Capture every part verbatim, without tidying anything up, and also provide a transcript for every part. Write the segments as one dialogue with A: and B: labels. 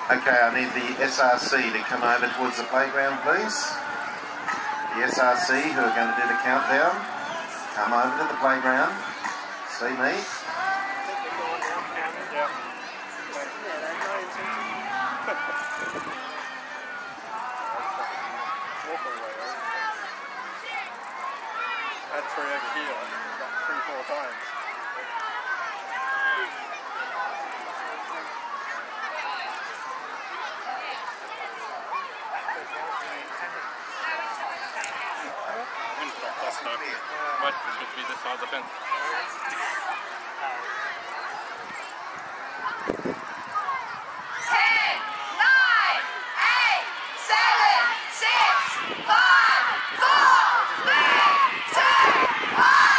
A: Okay, I need the S R C to come over towards the playground, please. The S R C who are going to do the countdown, come over to the playground. See me?
B: That's three over here, about three, four times. Last time. Most of it should be this side of the fence.
C: Ten, nine, eight, seven, six, five, four, three, two, one.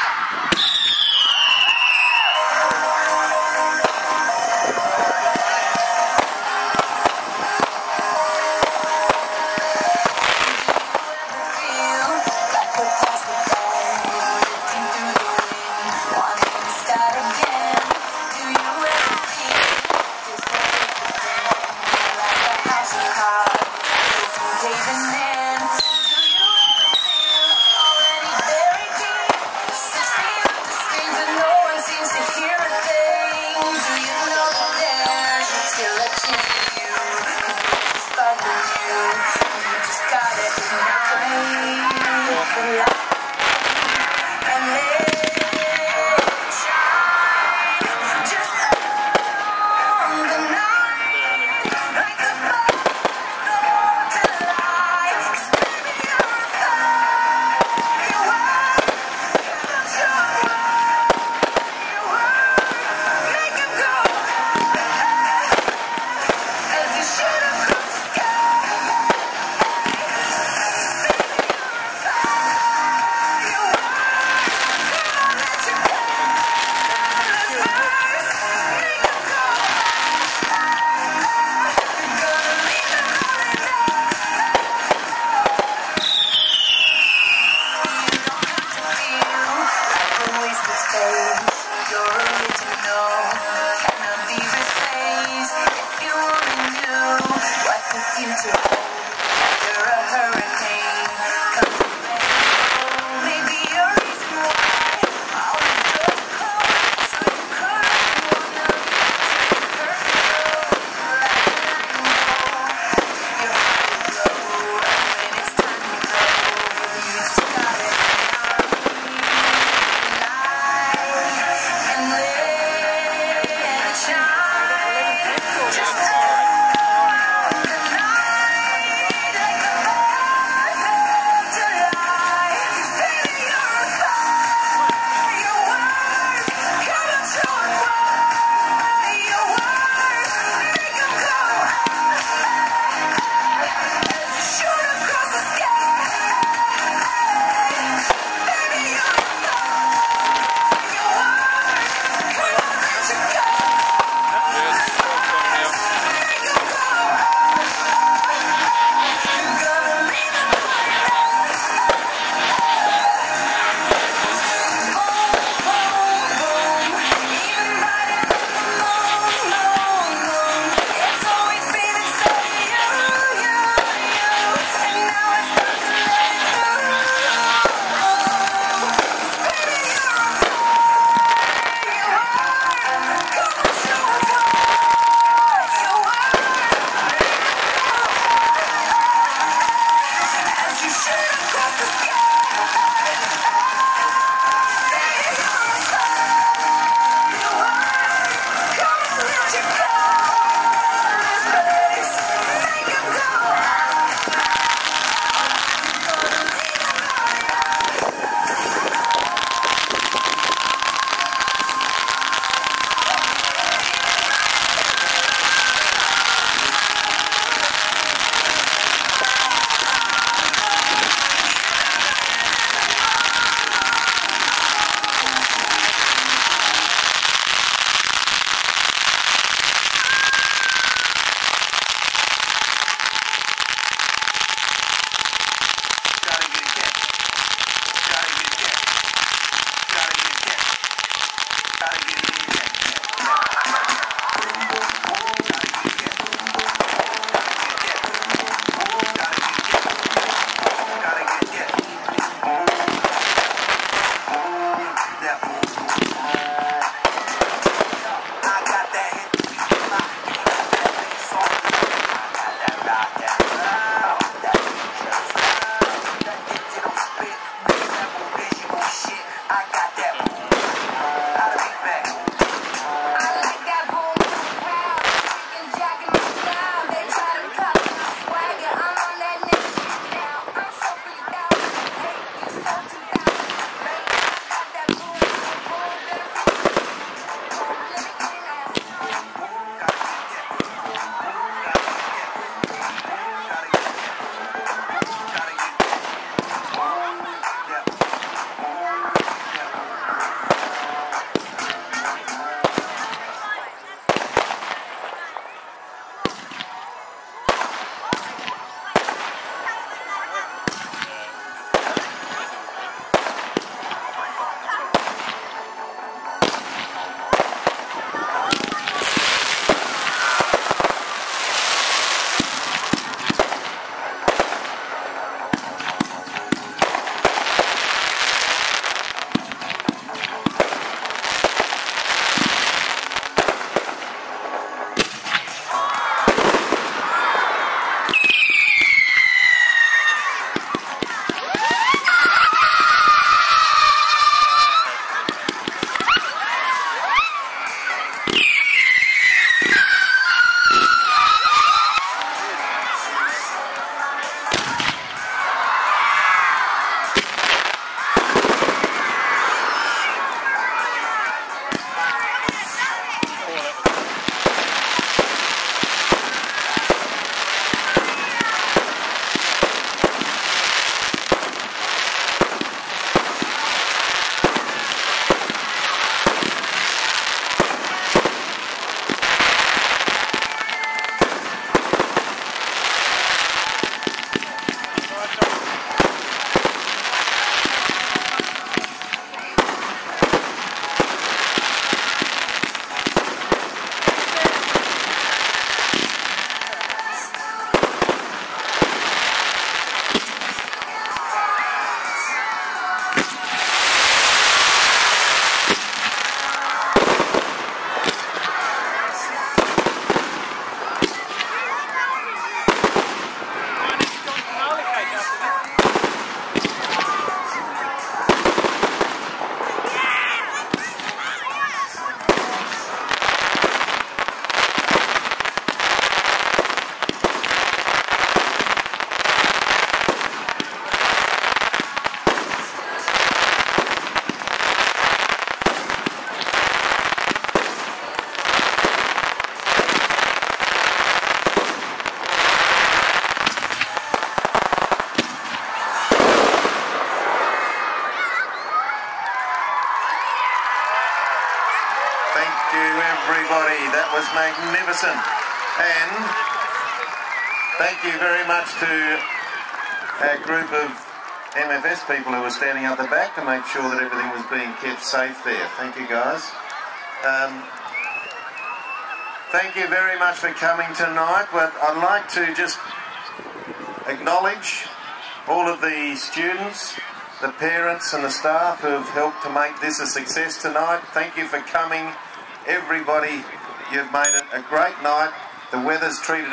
A: everybody. That was magnificent. And thank you very much to our group of M F S people who were standing up the back to make sure that everything was being kept safe there. Thank you, guys. Um, thank you very much for coming tonight. But I'd like to just acknowledge all of the students, the parents and the staff who have helped to make this a success tonight. Thank you for coming, everybody. You've made it a great night. The weather's treated